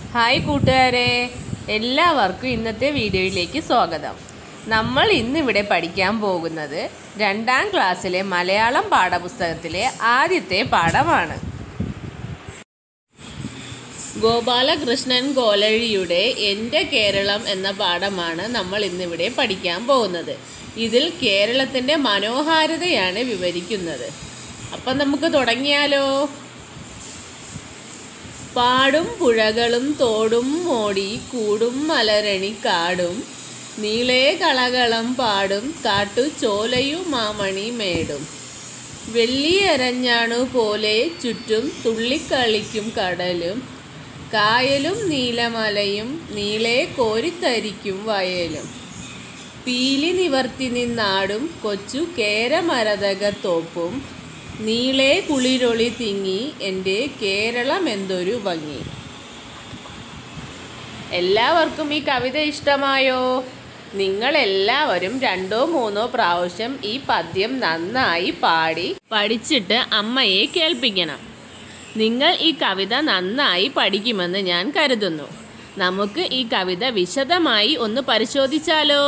Hi കൂട്ടുകാരെ, എല്ലാവർക്കും ഇന്നത്തെ വീഡിയോയിലേക്ക് സ്വാഗതം. നമ്മൾ ഇന്നിവിടെ പഠിക്കാൻ പോകുന്നത് 2ാം ക്ലാസ്സിലെ മലയാളം പാഠപുസ്തകത്തിലെ ആദ്യത്തെ പാഠമാണ്. ഗോപാലകൃഷ്ണൻ ഗോലഴിയുടെ എൻ്റെ കേരളം എന്ന പാഠമാണ് നമ്മൾ ഇന്നിവിടെ പഠിക്കാൻ പോകുന്നത്. ഇതിൽ കേരളത്തിൻ്റെ മനോഹാരിതയാണ് വിവരിക്കുന്നത്. അപ്പം നമുക്ക് തുടങ്ങിയാലോ? പാടും പുഴകളും തോടും മോടി കൂടും മലരണി കാടും നീളേ കളകളം പാടും കാട്ടു ചോലയും മാമണി മേടും വെള്ളിയരഞ്ഞാണു പോലെ ചുറ്റും തുള്ളിക്കളിക്കും കടലും കായലും നീലമലയും നീളെ കോരിത്തരിക്കും വയലും പീലി നിവർത്തി നിന്നാടും കൊച്ചു കേരമരതകത്തോപ്പും നീളെ കുളിരൊളി തിങ്ങി എൻ്റെ കേരളം എന്തൊരു ഭംഗി. എല്ലാവർക്കും ഈ കവിത ഇഷ്ടമായോ? നിങ്ങളെല്ലാവരും 2-3 പ്രാവശ്യം ഈ പദ്യം നന്നായി പാടി പഠിച്ചിട്ട് അമ്മയെ കേൾപ്പിക്കണം. നിങ്ങൾ ഈ കവിത നന്നായി പഠിക്കുമെന്ന് ഞാൻ കരുതുന്നു. നമുക്ക് ഈ കവിത വിശദമായി ഒന്ന് പരിശോധിച്ചാലോ?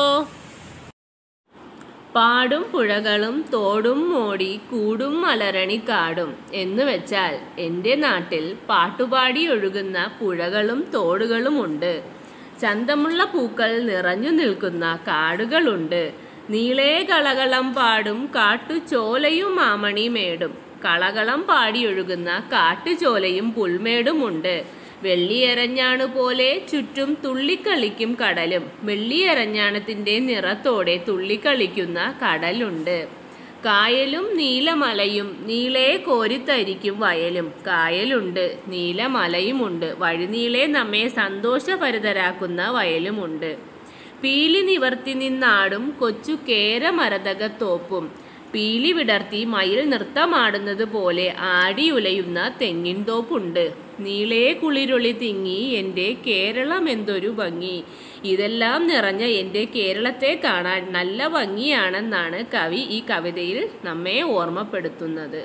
പാടും പുഴകളും തോടും മോടി കൂടും മലരണി കാടും എന്ന് വെച്ചാൽ എൻ്റെ നാട്ടിൽ പാട്ടുപാടി ഒഴുകുന്ന പുഴകളും തോടുകളുമുണ്ട്. ചന്തമുള്ള പൂക്കൾ നിറഞ്ഞു നിൽക്കുന്ന കാടുകളുണ്ട്. നീളേ കളകളം പാടും കാട്ടുചോലയും മാമണി മേടും. കളകളം പാടിയൊഴുകുന്ന കാട്ടുചോലയും പുൽമേടുമുണ്ട്. വെള്ളിയരഞ്ഞാണു പോലെ ചുറ്റും തുള്ളിക്കളിക്കും കടലും. വെള്ളിയരഞ്ഞാണത്തിൻ്റെ നിറത്തോടെ തുള്ളിക്കളിക്കുന്ന കടലുണ്ട്. കായലും നീലമലയും നീളെ കോരിത്തരിക്കും വയലും. കായലുണ്ട്, നീലമലയുമുണ്ട്. വഴിനീളെ നമ്മെ സന്തോഷഭരിതരാക്കുന്ന വയലുമുണ്ട്. പീലി നിവർത്തി നിന്നാടും കൊച്ചു കേരമരതകത്തോപ്പും. പീലി വിടർത്തി മയിൽ നൃത്തമാടുന്നത് പോലെ ആടിയുലയുന്ന തെങ്ങിൻ തോപ്പുണ്ട്. നീളേ കുളിരൊളി തിങ്ങി എൻ്റെ കേരളം എന്തൊരു ഭംഗി. ഇതെല്ലാം നിറഞ്ഞ എൻ്റെ കേരളത്തെ കാണാൻ നല്ല ഭംഗിയാണെന്നാണ് കവി ഈ കവിതയിൽ നമ്മെ ഓർമ്മപ്പെടുത്തുന്നത്.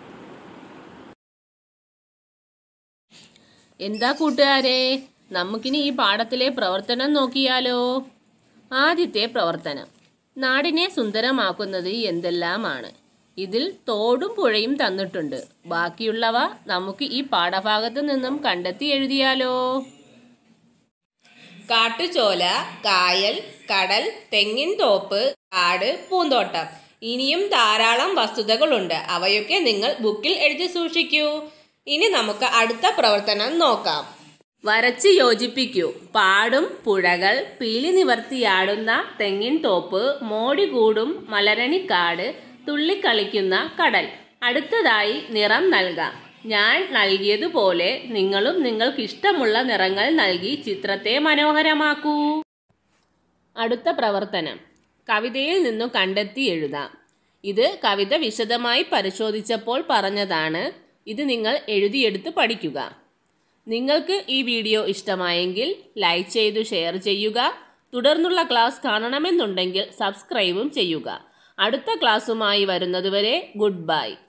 എന്താ കൂട്ടുകാരെ, നമുക്കിനി ഈ പാഠത്തിലെ പ്രവർത്തനം നോക്കിയാലോ? ആദ്യത്തെ പ്രവർത്തനം, നാടിനെ സുന്ദരമാക്കുന്നത് എന്തെല്ലാമാണ്? ഇതിൽ തോടും പുഴയും തന്നിട്ടുണ്ട്. ബാക്കിയുള്ളവ നമുക്ക് ഈ പാഠഭാഗത്ത് നിന്നും കണ്ടെത്തി എഴുതിയാലോ? കാട്ടുചോല, കായൽ, കടൽ, തെങ്ങിൻ തോപ്പ്, കാട്, പൂന്തോട്ടം. ഇനിയും ധാരാളം വസ്തുതകളുണ്ട്. അവയൊക്കെ നിങ്ങൾ ബുക്കിൽ എഴുതി സൂക്ഷിക്കൂ. ഇനി നമുക്ക് അടുത്ത പ്രവർത്തനം നോക്കാം. വരച്ച് യോജിപ്പിക്കൂ. പാടും പുഴകൾ, പീലി നിവർത്തിയാടുന്ന തെങ്ങിൻ തോപ്പ്, മോടി കൂടും മലരണിക്കാട്, തുള്ളിക്കളിക്കുന്ന കടൽ. അടുത്തതായി നിറം നൽകാം. ഞാൻ നൽകിയതുപോലെ നിങ്ങളും നിങ്ങൾക്കിഷ്ടമുള്ള നിറങ്ങൾ നൽകി ചിത്രത്തെ മനോഹരമാക്കൂ. അടുത്ത പ്രവർത്തനം, കവിതയിൽ നിന്നും കണ്ടെത്തി എഴുതാം. ഇത് കവിത വിശദമായി പരിശോധിച്ചപ്പോൾ പറഞ്ഞതാണ്. ഇത് നിങ്ങൾ എഴുതിയെടുത്ത് പഠിക്കുക. നിങ്ങൾക്ക് ഈ വീഡിയോ ഇഷ്ടമായെങ്കിൽ ലൈക്ക് ചെയ്തു ഷെയർ ചെയ്യുക. തുടർന്നുള്ള ക്ലാസ് കാണണമെന്നുണ്ടെങ്കിൽ സബ്സ്ക്രൈബും ചെയ്യുക. അടുത്ത ക്ലാസ്സുമായി വരുന്നതുവരെ ഗുഡ് ബൈ.